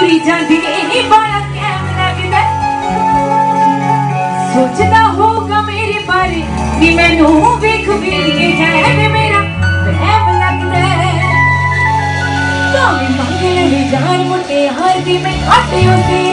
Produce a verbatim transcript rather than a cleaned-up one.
तुरी जाती नहीं बड़ा कैम लगदा सोचदा होगा मेरे बारे नी मैनू वेख वेख के जाए मेरा वहम लगदा तो मैं मंग ले जान मुटे हर दी मैं घट होते